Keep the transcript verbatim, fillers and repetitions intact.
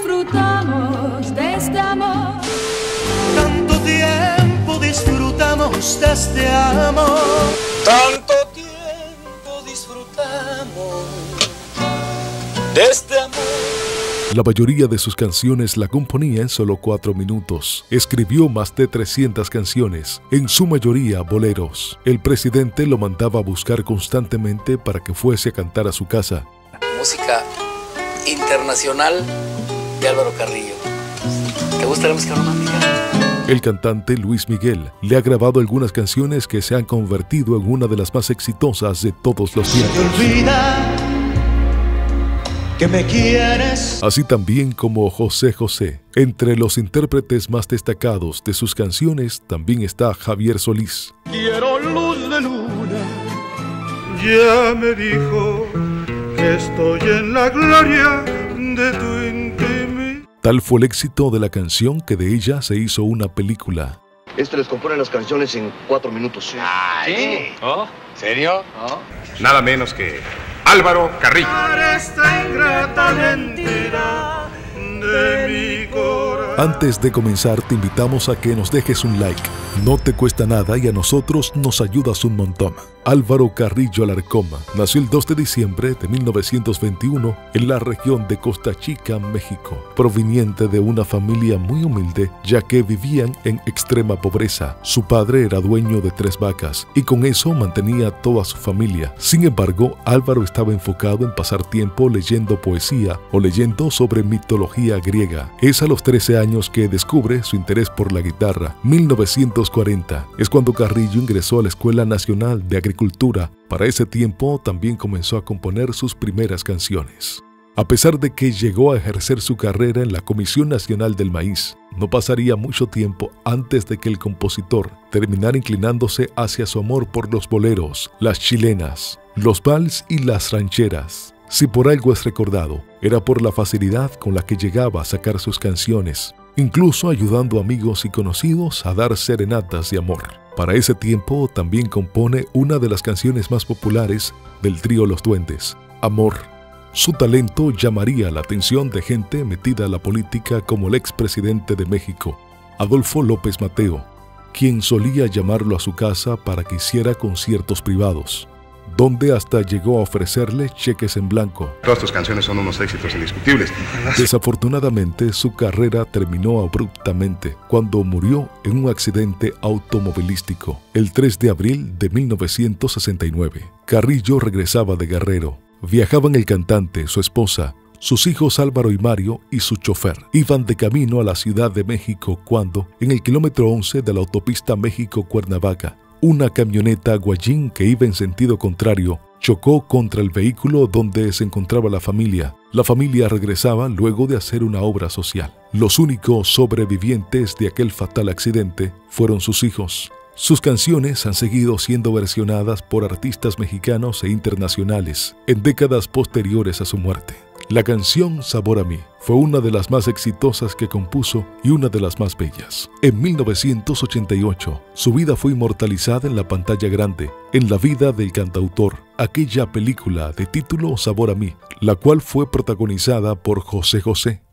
disfrutamos de este amor. Tanto tiempo disfrutamos de este amor. Tanto tiempo disfrutamos de este amor. La mayoría de sus canciones la componía en solo cuatro minutos. Escribió más de trescientas canciones, en su mayoría boleros. El presidente lo mandaba a buscar constantemente para que fuese a cantar a su casa. Música internacional de Álvaro Carrillo. ¿Te gusta la música romántica? El cantante Luis Miguel le ha grabado algunas canciones que se han convertido en una de las más exitosas de todos los tiempos. Que me quieres. Así también como José José. Entre los intérpretes más destacados de sus canciones también está Javier Solís. Quiero luz de luna. Ya me dijo que estoy en la gloria de tu intimidad. Tal fue el éxito de la canción que de ella se hizo una película. Este les compone las canciones en cuatro minutos. Ay, ¿sí? ¿Oh? ¿Serio? ¿Oh? Nada menos que Álvaro Carrillo. Para esta ingrata mentira de mi corazón. Antes de comenzar, te invitamos a que nos dejes un like. No te cuesta nada y a nosotros nos ayudas un montón. Álvaro Carrillo Alarcón nació el dos de diciembre de mil novecientos veintiuno en la región de Costa Chica, México, proveniente de una familia muy humilde, ya que vivían en extrema pobreza. Su padre era dueño de tres vacas y con eso mantenía a toda su familia. Sin embargo, Álvaro estaba enfocado en pasar tiempo leyendo poesía o leyendo sobre mitología griega. Es a los trece años que descubre su interés por la guitarra. mil novecientos cuarenta es cuando Carrillo ingresó a la Escuela Nacional de Agricultura. Para ese tiempo también comenzó a componer sus primeras canciones. A pesar de que llegó a ejercer su carrera en la Comisión Nacional del Maíz, no pasaría mucho tiempo antes de que el compositor terminara inclinándose hacia su amor por los boleros, las chilenas, los vals y las rancheras. Si por algo es recordado, era por la facilidad con la que llegaba a sacar sus canciones, incluso ayudando a amigos y conocidos a dar serenatas de amor. Para ese tiempo también compone una de las canciones más populares del trío Los Duendes, Amor. Su talento llamaría la atención de gente metida a la política como el expresidente de México, Adolfo López Mateo, quien solía llamarlo a su casa para que hiciera conciertos privados, donde hasta llegó a ofrecerle cheques en blanco. Todas tus canciones son unos éxitos indiscutibles. Desafortunadamente, su carrera terminó abruptamente cuando murió en un accidente automovilístico el tres de abril de mil novecientos sesenta y nueve. Carrillo regresaba de Guerrero. Viajaban el cantante, su esposa, sus hijos Álvaro y Mario y su chofer. Iban de camino a la Ciudad de México cuando, en el kilómetro once de la autopista México-Cuernavaca, una camioneta Guayín que iba en sentido contrario chocó contra el vehículo donde se encontraba la familia. La familia regresaba luego de hacer una obra social. Los únicos sobrevivientes de aquel fatal accidente fueron sus hijos. Sus canciones han seguido siendo versionadas por artistas mexicanos e internacionales en décadas posteriores a su muerte. La canción Sabor a mí fue una de las más exitosas que compuso y una de las más bellas. En mil novecientos ochenta y ocho, su vida fue inmortalizada en la pantalla grande, en La vida del cantautor, aquella película de título Sabor a mí, la cual fue protagonizada por José José.